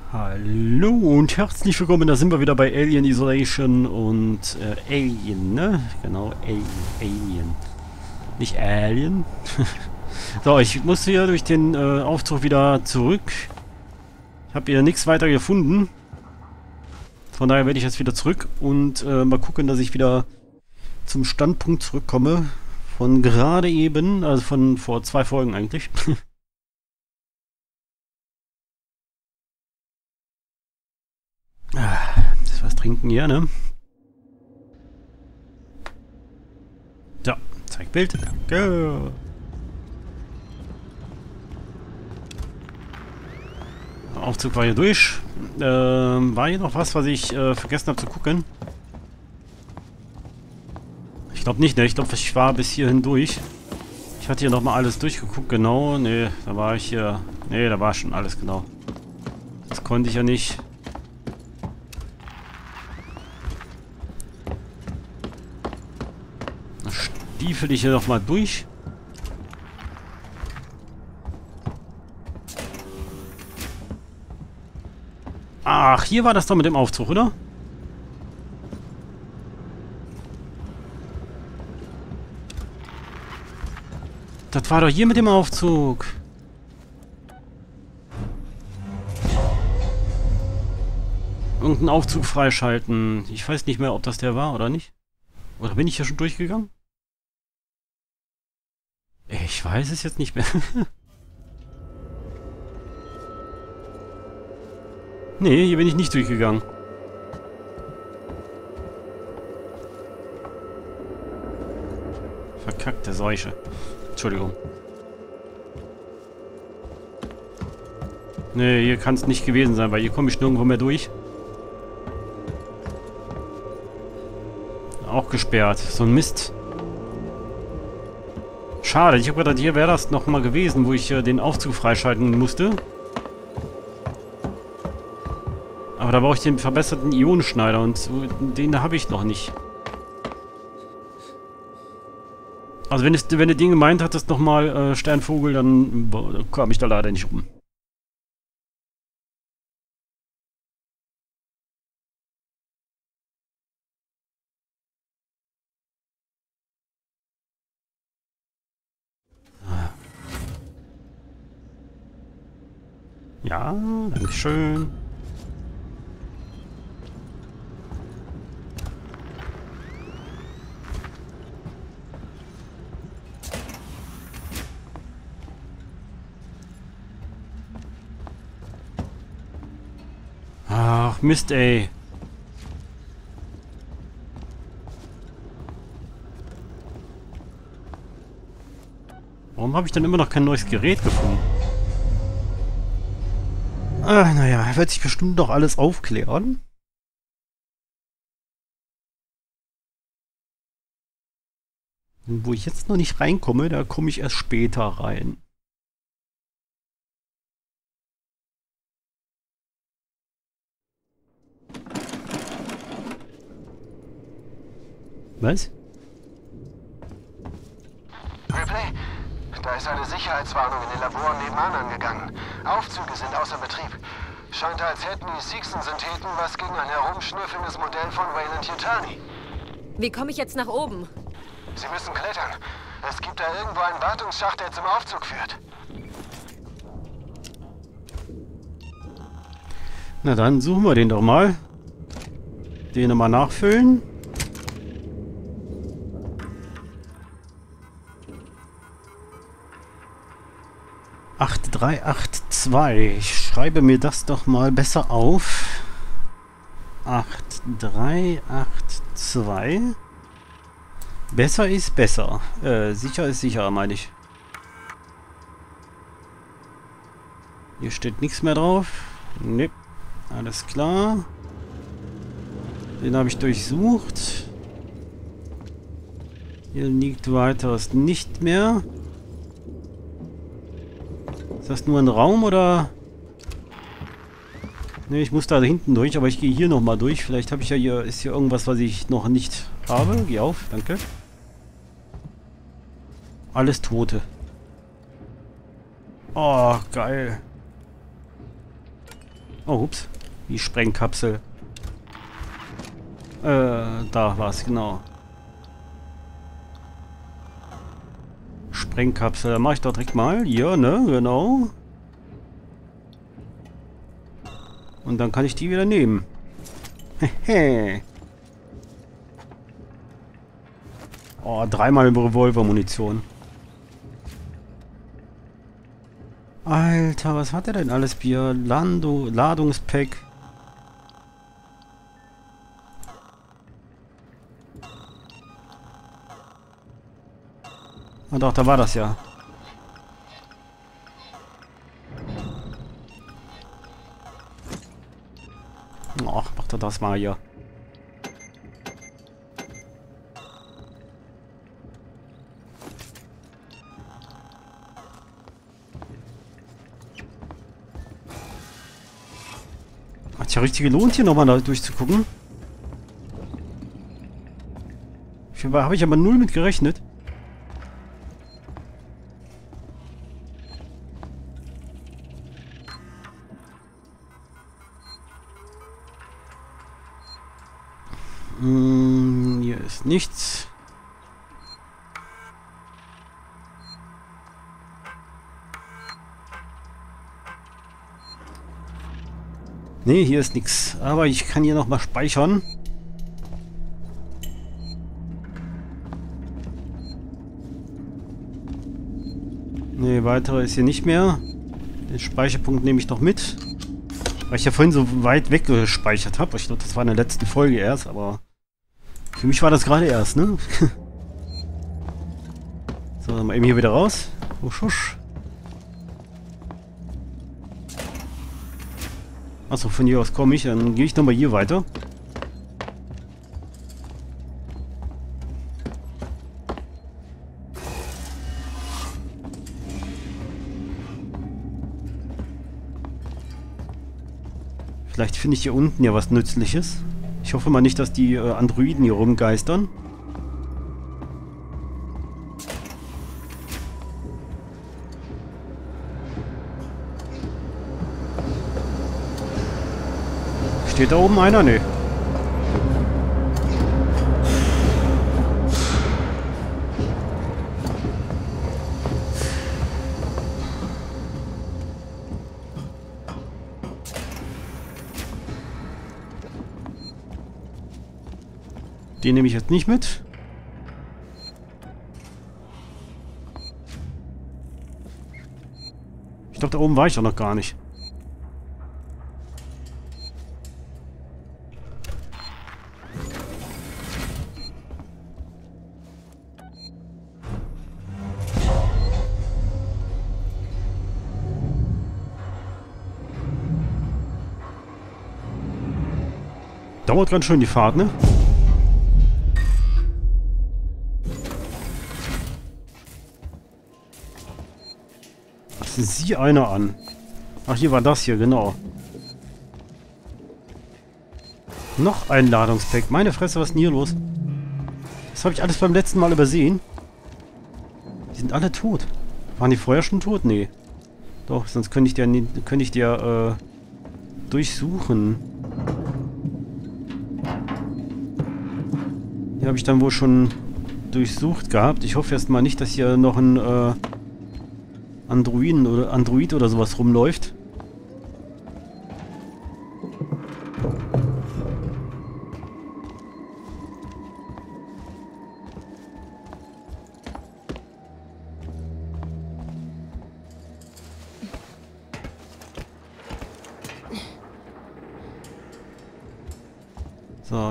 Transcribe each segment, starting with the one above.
Hallo und herzlich willkommen, da sind wir wieder bei Alien Isolation und Alien, ne? Genau, Alien. Nicht Alien. So, ich muss hier durch den Aufzug wieder zurück. Ich habe hier nichts weiter gefunden. Von daher werde ich jetzt wieder zurück und mal gucken, dass ich wieder zum Standpunkt zurückkomme. Von gerade eben, also von vor 2 Folgen eigentlich. Das was trinken hier, ne? So, zeig Bild. Danke. Der Aufzug war hier durch. War hier noch was ich vergessen habe zu gucken? Ich glaube nicht, ne? Ich glaube, ich war bis hierhin durch. Ich hatte hier nochmal alles durchgeguckt, genau. Ne, da war ich hier. Ne, da war schon alles genau. Das konnte ich ja nicht. Dann stiefel ich hier nochmal durch. Ach, hier war das doch mit dem Aufzug, oder? Das war doch hier mit dem Aufzug. Irgendeinen Aufzug freischalten. Ich weiß nicht mehr, ob das der war oder nicht. Oder bin ich hier schon durchgegangen? Ich weiß es jetzt nicht mehr. Nee, hier bin ich nicht durchgegangen. Verkackte Seuche. Entschuldigung. Nee, hier kann es nicht gewesen sein, weil hier komme ich nirgendwo mehr durch. Auch gesperrt. So ein Mist. Schade, ich habe gedacht, hier wäre das nochmal gewesen, wo ich den Aufzug freischalten musste. Aber da brauche ich den verbesserten Ionenschneider und den habe ich noch nicht. Also wenn du den gemeint hattest nochmal, Sternvogel, dann kam ich da leider nicht rum. Ja, dankeschön. Ach, Mist, ey. Warum habe ich dann immer noch kein neues Gerät gefunden? Ah, naja, wird sich bestimmt noch alles aufklären. Und wo ich jetzt noch nicht reinkomme, da komme ich erst später rein. Was? Ripley, da ist eine Sicherheitswarnung in den Laboren nebenan angegangen. Aufzüge sind außer Betrieb. Scheint, als hätten die Seegson-Syntheten was gegen ein herumschnüffelndes Modell von Weyland-Yutani. Wie komme ich jetzt nach oben? Sie müssen klettern. Es gibt da irgendwo einen Wartungsschacht, der zum Aufzug führt. Na dann suchen wir den doch mal. Den nochmal nachfüllen. Acht drei acht zwei. Ich schreibe mir das doch mal besser auf. 8382. Besser ist besser. Sicher ist sicher, meine ich. Hier steht nichts mehr drauf. Ne, alles klar. Den habe ich durchsucht. Hier liegt weiteres nicht mehr. Ist das nur ein Raum oder? Ne, ich muss da hinten durch, aber ich gehe hier nochmal durch. Vielleicht habe ich ja hier, ist hier irgendwas, was ich noch nicht habe. Geh auf, danke. Alles Tote. Oh, geil. Oh, ups. Die Sprengkapsel. Da war es, genau. Sprengkapsel, da mache ich doch direkt mal. Ja, ne, genau. Und dann kann ich die wieder nehmen. Hehe. Oh, 3-mal Revolver-Munition. Alter, was hat er denn alles? Bier, Ladungspack. Ah doch, da war das ja. Ach, macht er das mal hier. Hat ja richtig gelohnt, hier nochmal da durchzugucken. Habe ich aber null mit gerechnet. Hier ist nichts. Nee, hier ist nichts. Aber ich kann hier nochmal speichern. Nee, weitere ist hier nicht mehr. Den Speicherpunkt nehme ich noch mit. Weil ich ja vorhin so weit weggespeichert habe. Ich glaube, das war in der letzten Folge erst, aber für mich war das gerade erst, ne? So, mal eben hier wieder raus. Husch, husch. Achso, von hier aus komme ich. Dann gehe ich nochmal hier weiter. Vielleicht finde ich hier unten ja was Nützliches. Ich hoffe mal nicht, dass die Androiden hier rumgeistern. Steht da oben einer? Nee. Den nehme ich jetzt nicht mit. Ich glaube, da oben war ich auch noch gar nicht. Dauert ganz schön die Fahrt, ne? Sieh einer an. Ach, hier war das hier, genau. Noch ein Ladungspack. Meine Fresse, was ist denn hier los? Das habe ich alles beim letzten Mal übersehen. Die sind alle tot. Waren die vorher schon tot? Nee. Doch, sonst könnte ich der durchsuchen. Die habe ich dann wohl schon durchsucht gehabt. Ich hoffe erst mal nicht, dass hier noch ein Android oder sowas rumläuft. So.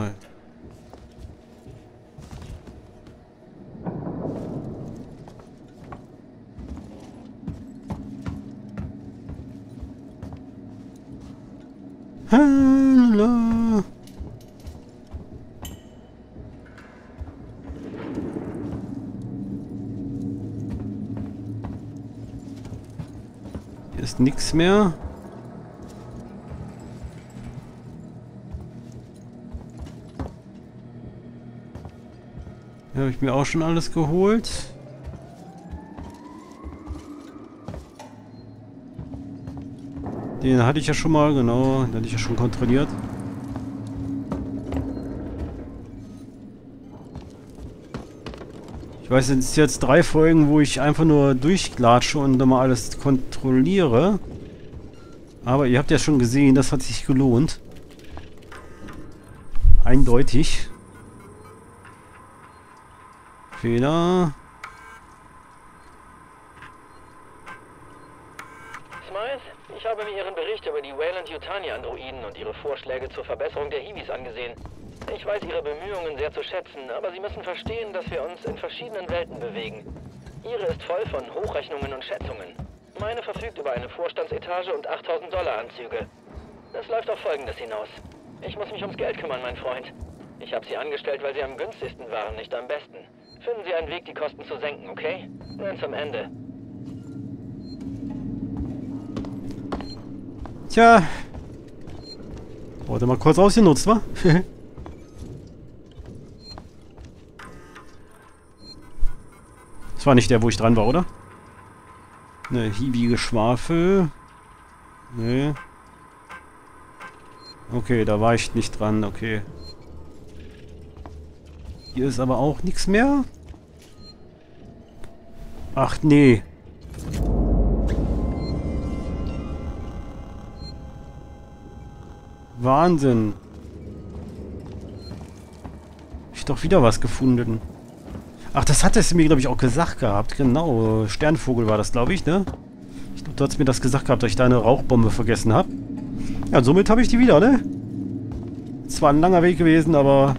Hallo. Hier ist nichts mehr. Hier habe ich mir auch schon alles geholt. Den hatte ich ja schon mal, genau. Den hatte ich ja schon kontrolliert. Ich weiß, es ist jetzt 3 Folgen, wo ich einfach nur durchklatsche und dann mal alles kontrolliere. Aber ihr habt ja schon gesehen, das hat sich gelohnt. Eindeutig. Fehler. Smythe, ich habe mir Ihren Bericht über die Weyland-Yutani-Androiden und Ihre Vorschläge zur Verbesserung der Hiwis angesehen. Ich weiß Ihre Bemühungen sehr zu schätzen, aber Sie müssen verstehen, dass wir uns in verschiedenen Welten bewegen. Ihre ist voll von Hochrechnungen und Schätzungen. Meine verfügt über eine Vorstandsetage und $8.000 Anzüge. Das läuft auf Folgendes hinaus. Ich muss mich ums Geld kümmern, mein Freund. Ich habe Sie angestellt, weil Sie am günstigsten waren, nicht am besten. Finden Sie einen Weg, die Kosten zu senken, okay? Dann zum Ende. Tja. Wurde mal kurz ausgenutzt, wa? Das war nicht der, wo ich dran war, oder? Ne, Hiwi-Geschwafel. Nee. Okay, da war ich nicht dran, okay. Hier ist aber auch nichts mehr. Ach, nee. Wahnsinn. Hab ich doch wieder was gefunden. Ach, das hat es mir, glaube ich, auch gesagt gehabt. Genau, Sternvogel war das, glaube ich, ne? Ich glaube, du hast mir das gesagt gehabt, dass ich da eine Rauchbombe vergessen habe. Ja, und somit habe ich die wieder, ne? Zwar ein langer Weg gewesen, aber...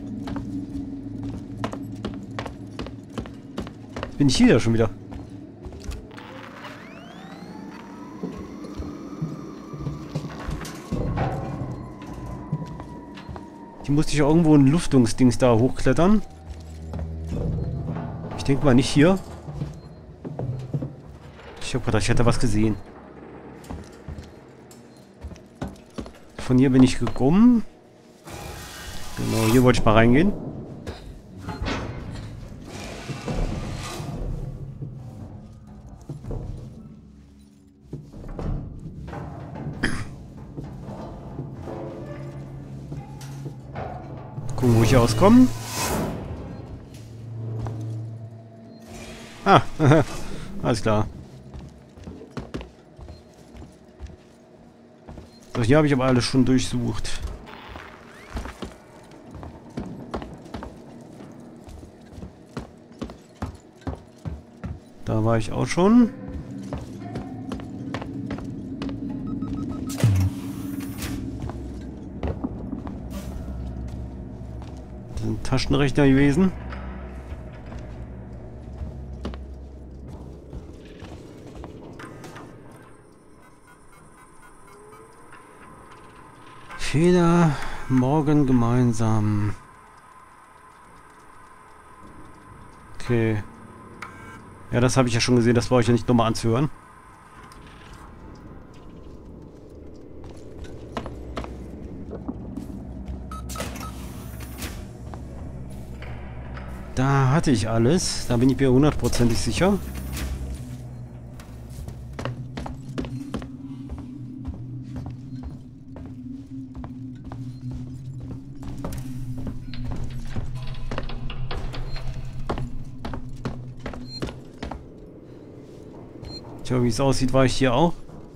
Jetzt bin ich hier ja schon wieder. Die musste ich ja irgendwo ein Lüftungsdings da hochklettern. Ich denke mal nicht hier. Ich habe gedacht, ich hätte was gesehen. Von hier bin ich gekommen. Genau, hier wollte ich mal reingehen. Gucken, wo ich hier rauskomme. Ah, alles klar. So, hier habe ich aber alles schon durchsucht. Da war ich auch schon. Das sind Taschenrechner gewesen. Fehler, morgen gemeinsam. Okay. Ja, das habe ich ja schon gesehen, das brauche ich ja nicht nochmal anzuhören. Da hatte ich alles, da bin ich mir hundertprozentig sicher. Tja, wie es aussieht, war ich hier auch.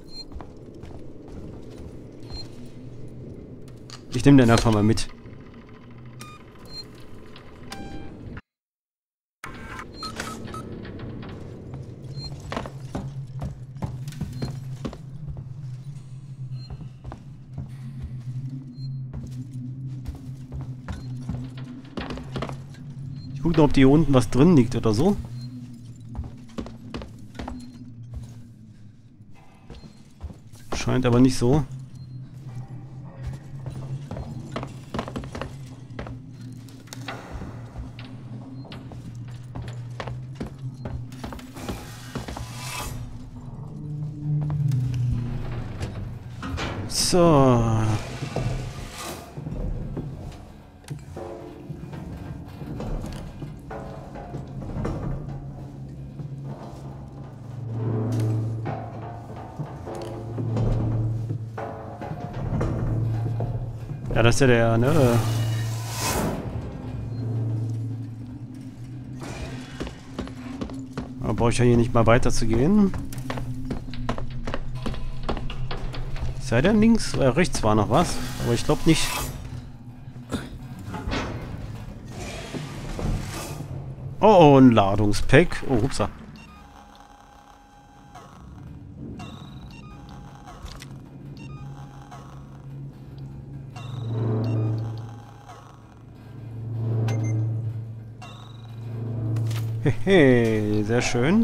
Ich nehme den einfach mal mit. Ich gucke noch, ob hier unten was drin liegt oder so. Scheint aber nicht so. So. Ja, das ist ja der, ne? Da brauche ich ja hier nicht mal weiter zu gehen. Sei denn links? Rechts war noch was. Aber ich glaube nicht. Oh, ein Ladungspack. Oh, upsa. Hehe, sehr schön.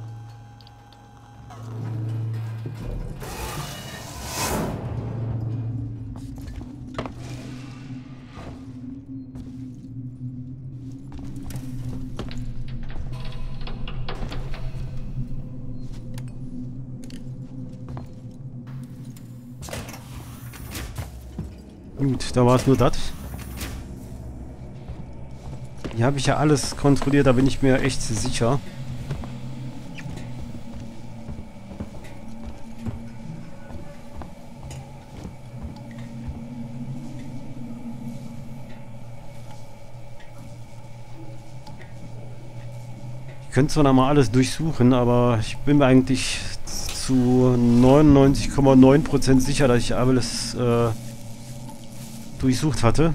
Gut, da war es nur das. Hier habe ich ja alles kontrolliert, da bin ich mir echt sicher. Ich könnte zwar noch mal alles durchsuchen, aber ich bin mir eigentlich zu 99,9% sicher, dass ich alles durchsucht hatte.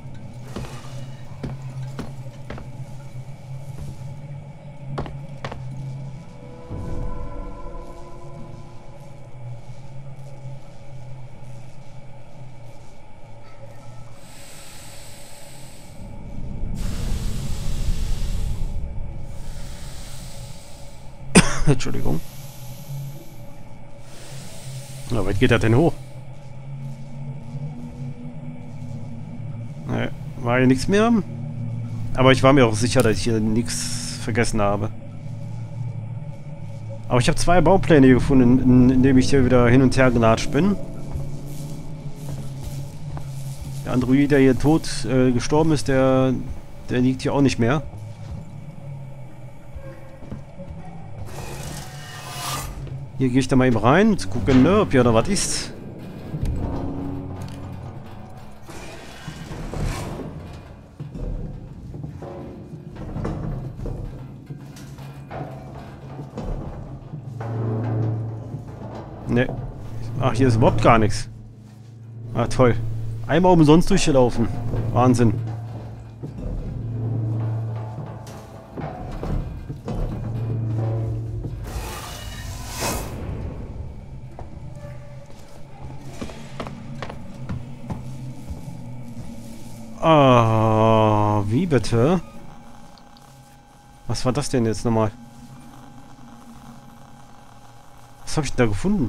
Entschuldigung. Na, weit geht er denn hoch? Ne, war hier nichts mehr. Aber ich war mir auch sicher, dass ich hier nichts vergessen habe. Aber ich habe 2 Baupläne gefunden, in denen ich hier wieder hin und her gelatscht bin. Der Android, der hier tot gestorben ist, der liegt hier auch nicht mehr. Hier gehe ich da mal eben rein, um zu gucken, ne, ob hier noch was ist. Ne. Ach, hier ist überhaupt gar nichts. Ah, toll. Einmal umsonst durchgelaufen. Wahnsinn. Ah, wie bitte? Was war das denn jetzt nochmal? Was habe ich denn da gefunden?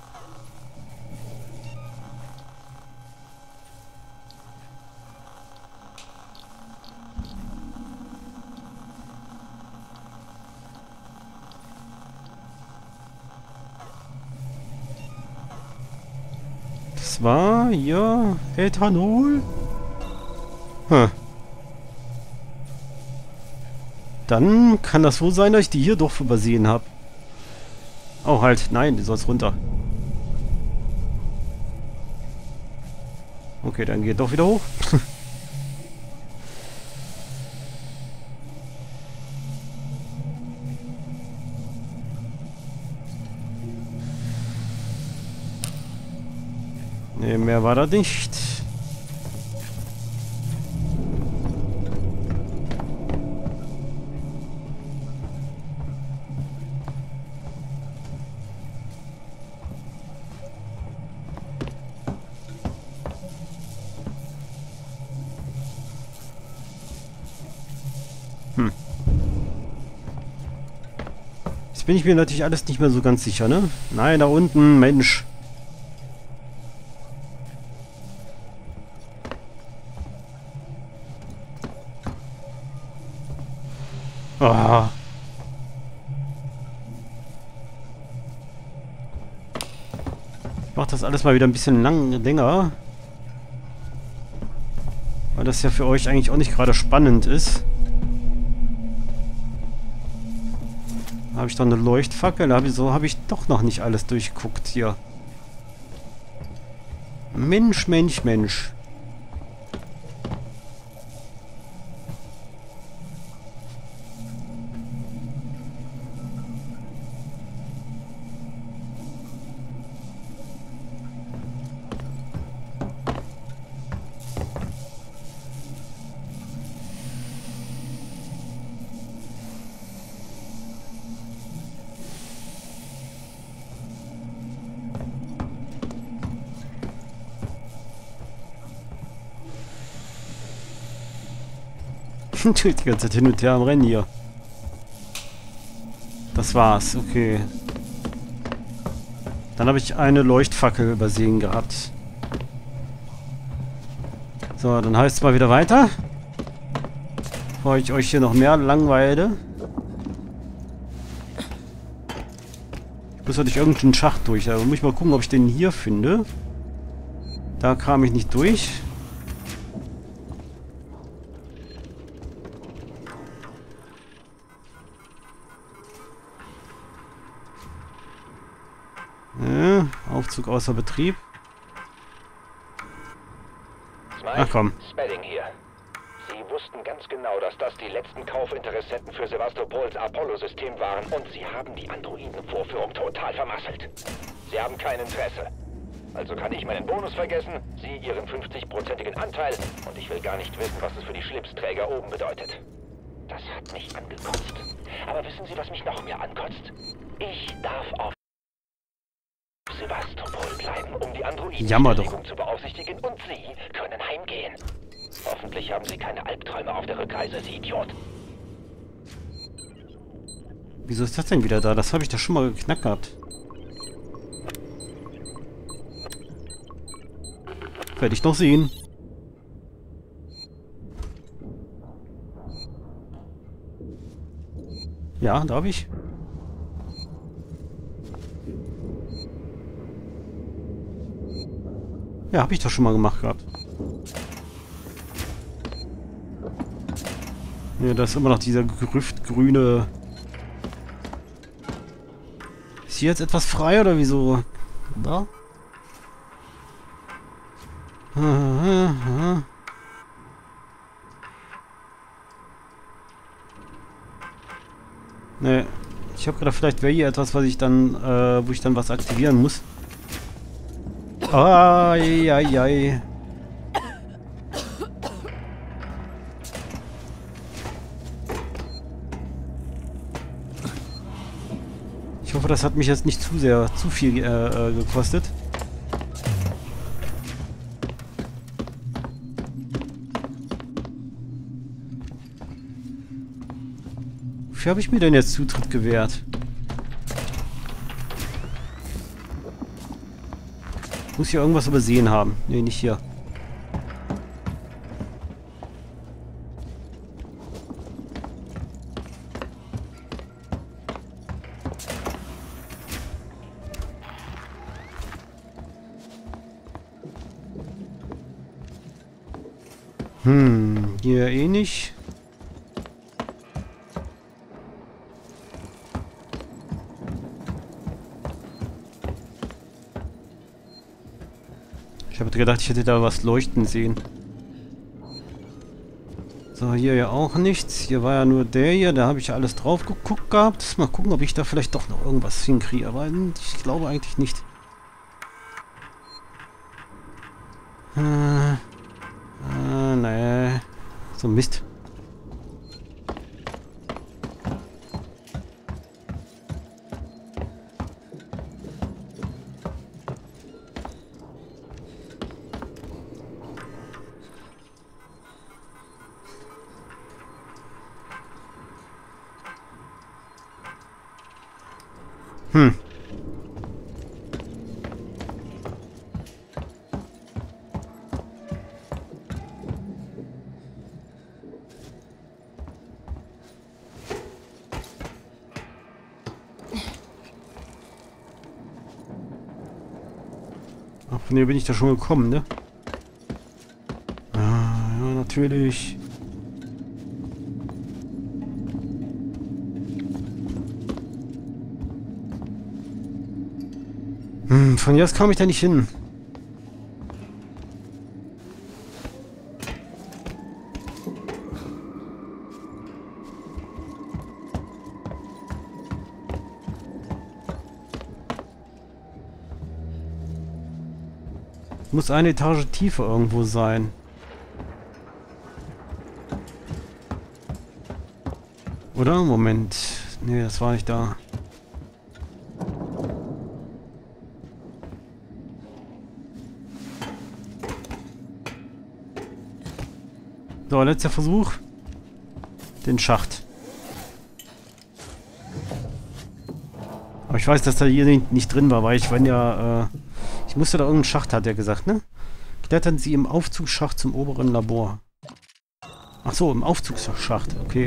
Das war hier Ethanol. Hm. Dann kann das wohl sein, dass ich die hier doch übersehen habe. Oh, halt. Nein, die soll's runter. Okay, dann geht doch wieder hoch. Ne, mehr war da nicht. Jetzt bin ich mir natürlich alles nicht mehr so ganz sicher, ne? Nein, da unten, Mensch. Ah. Ich mach das alles mal wieder ein bisschen länger. Weil das ja für euch eigentlich auch nicht gerade spannend ist. Habe ich doch eine Leuchtfackel? So habe ich doch noch nicht alles durchguckt hier. Mensch, Mensch, Mensch. Die ganze Zeit hin und her am Rennen hier. Das war's, okay. Dann habe ich eine Leuchtfackel übersehen gehabt. So, dann heißt es mal wieder weiter. Bevor ich euch hier noch mehr langweile. Ich muss ja durch irgendeinen Schacht durch. Also muss ich mal gucken, ob ich den hier finde. Da kam ich nicht durch. Ja, Aufzug außer Betrieb. Ach komm. Spedding hier. Sie wussten ganz genau, dass das die letzten Kaufinteressenten für Sevastopols Apollo-System waren und sie haben die Androidenvorführung total vermasselt. Sie haben kein Interesse. Also kann ich meinen Bonus vergessen, Sie Ihren 50-prozentigen Anteil und ich will gar nicht wissen, was es für die Schlipsträger oben bedeutet. Das hat mich angekotzt. Aber wissen Sie, was mich noch mehr ankotzt? Ich darf auf Sevastopol bleiben, um die Androidenbewegung zu beaufsichtigen und Sie können heimgehen. Hoffentlich haben Sie keine Albträume auf der Rückreise, Sie Idiot. Wieso ist das denn wieder da? Das habe ich doch schon mal geknackt gehabt. Werde ich noch sehen. Ja, darf ich? Ja, habe ich doch schon mal gemacht gehabt. Ja, da ist immer noch dieser grüne. Ist hier jetzt etwas frei oder wieso? Da? Ne, ich habe gerade vielleicht wäre hier etwas, was ich dann, wo ich dann was aktivieren muss. Ai. Ich hoffe, das hat mich jetzt nicht zu viel gekostet. Wofür habe ich mir denn jetzt Zutritt gewährt? Muss hier irgendwas übersehen haben. Ne, nicht hier. Hier eh nicht. Ich habe gedacht, ich hätte da was leuchten sehen. So, hier ja auch nichts. Hier war ja nur der hier. Da habe ich alles drauf geguckt gehabt. Mal gucken, ob ich da vielleicht doch noch irgendwas hinkriege. Aber ich glaube eigentlich nicht. Nee. So Mist. Ach, von hier bin ich da schon gekommen, ne? Ah, ja, natürlich. Von hier aus kam ich da nicht hin. Muss eine Etage tiefer irgendwo sein. Oder? Moment. Nee, das war nicht da. So, letzter Versuch. den Schacht. Aber ich weiß, dass da hier nicht drin war, weil ich wenn ja, ich musste da irgendeinen Schacht, hat er gesagt, ne? Klettern Sie im Aufzugsschacht zum oberen Labor. Ach so, im Aufzugsschacht, okay.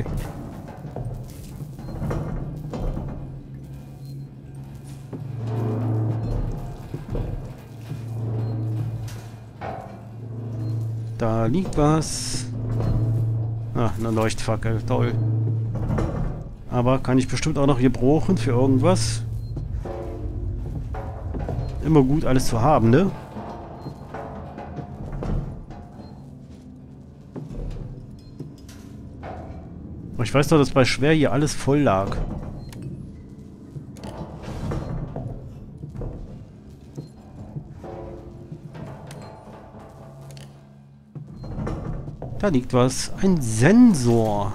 Da liegt was. Ah, eine Leuchtfackel, toll. Aber kann ich bestimmt auch noch hier brauchen für irgendwas. Immer gut, alles zu haben, ne? Aber ich weiß doch, dass bei Schwer hier alles voll lag. Da liegt was. Ein Sensor.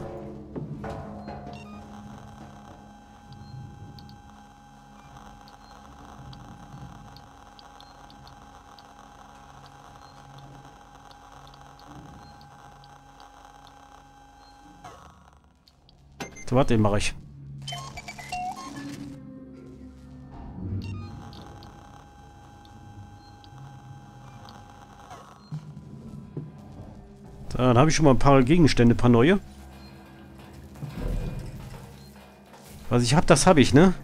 So, warte, den mache ich. Dann habe ich schon mal ein paar Gegenstände, ein paar neue. Was ich habe, das habe ich, ne?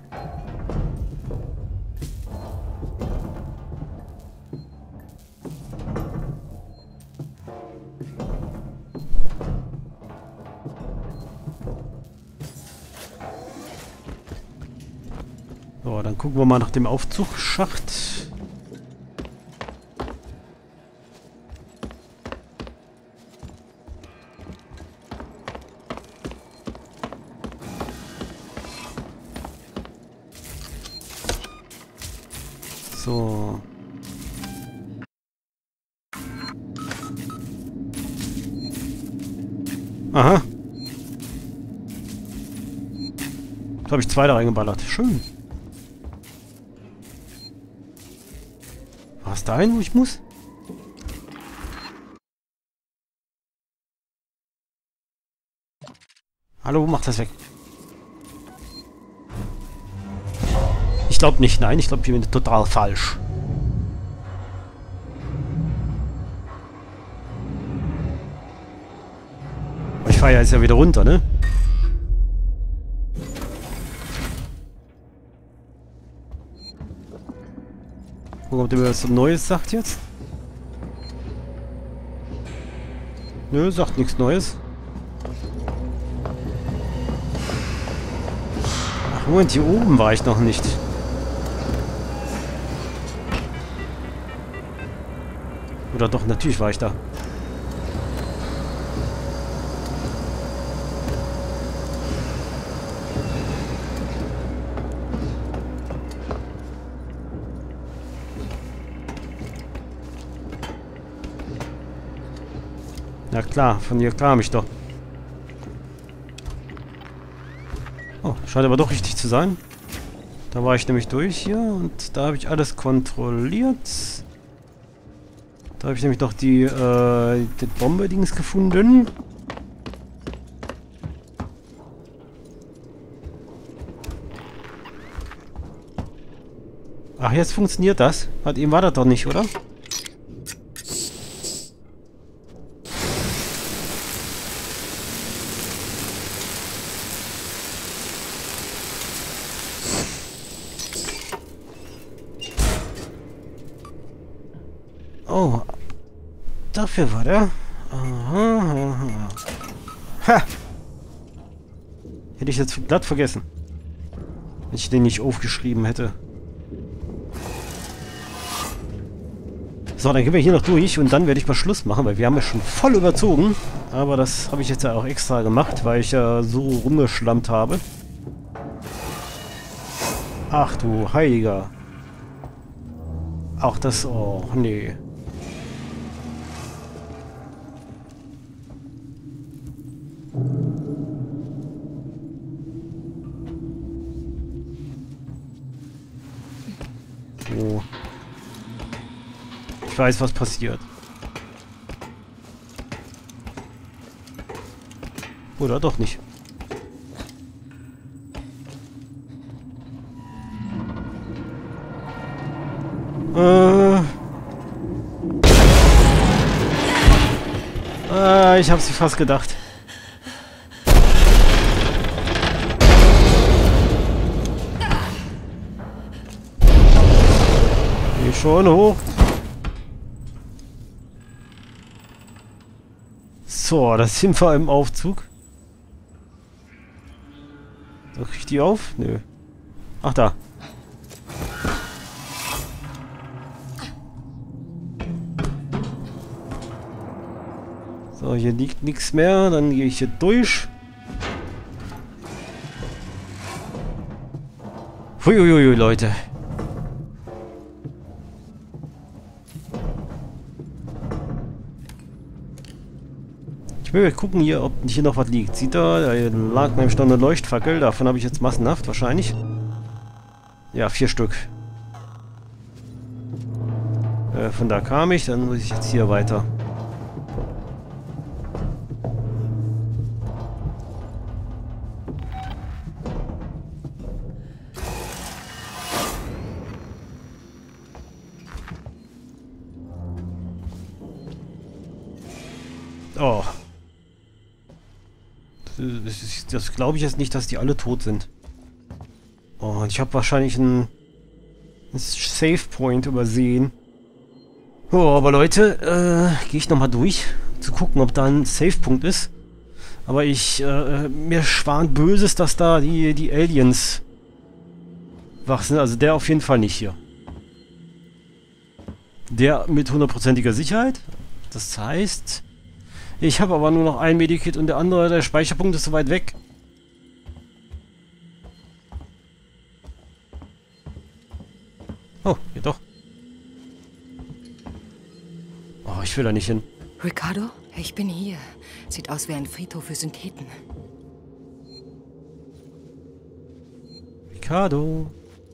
So, dann gucken wir mal nach dem Aufzugsschacht. So. Aha. Da habe ich 2 da reingeballert. Schön. War es dahin, wo ich muss? Hallo, mach das weg. Ich glaube nicht, nein. Ich glaube, ich bin total falsch. Aber ich fahre ja jetzt ja wieder runter, ne? Gucken, ob der mir was Neues sagt jetzt. Nö, sagt nichts Neues. Ach, Moment, hier oben war ich noch nicht. Oder doch, natürlich war ich da. Na klar, von hier kam ich doch. Oh, scheint aber doch richtig zu sein. Da war ich nämlich durch hier und da habe ich alles kontrolliert. Da habe ich nämlich doch die Bombe-Dings gefunden. Ach, jetzt funktioniert das. Eben war das doch nicht, oder? Oh, dafür war der. Aha, aha. Ha! Hätte ich jetzt glatt vergessen. Wenn ich den nicht aufgeschrieben hätte. So, dann gehen wir hier noch durch und dann werde ich mal Schluss machen, weil wir haben ja schon voll überzogen. Aber das habe ich jetzt ja auch extra gemacht, weil ich ja so rumgeschlammt habe. Ach du Heiliger. Auch das... Oh, nee. Oh. Ich weiß, was passiert. Oder doch nicht. Ich hab's mir fast gedacht. Geh schon hoch. So, das sind wir im Aufzug. So, krieg ich die auf? Nö. Ach, da. So, hier liegt nichts mehr. Dann gehe ich hier durch. Huiuiui, Leute. Ich will gucken hier, ob hier noch was liegt. Sieht da lag nämlich noch eine Leuchtfackel. Davon habe ich jetzt massenhaft wahrscheinlich. Ja, 4 Stück. Von da kam ich. Dann muss ich jetzt hier weiter. Oh. Das glaube ich jetzt nicht, dass die alle tot sind. Oh, und ich habe wahrscheinlich einen Save Point übersehen. Oh, aber Leute, gehe ich nochmal durch, zu gucken, ob da ein Save Punkt ist. Aber mir schwant Böses, dass da die Aliens wach sind. Also der auf jeden Fall nicht hier. Der mit 100%iger Sicherheit. Das heißt... Ich habe aber nur noch ein Medikit und der Speicherpunkt ist so weit weg. Oh, hier doch. Oh, ich will da nicht hin. Ricardo, ich bin hier. Sieht aus wie ein Friedhof für Syntheten. Ricardo.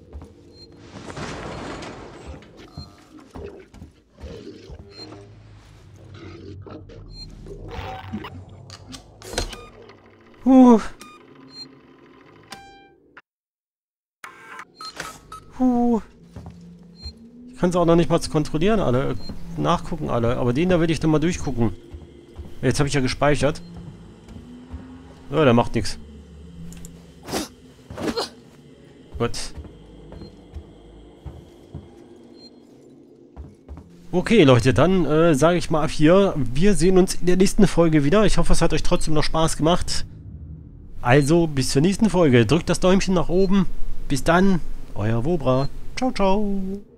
Ich kann es auch noch nicht mal kontrollieren, alle. Nachgucken, alle. Aber den da will ich dann mal durchgucken. Jetzt habe ich ja gespeichert. Ja, der macht nichts. Gut. Okay, Leute, dann sage ich mal ab hier. Wir sehen uns in der nächsten Folge wieder. Ich hoffe, es hat euch trotzdem noch Spaß gemacht. Also, bis zur nächsten Folge. Drückt das Däumchen nach oben. Bis dann, euer Wobra. Ciao, ciao.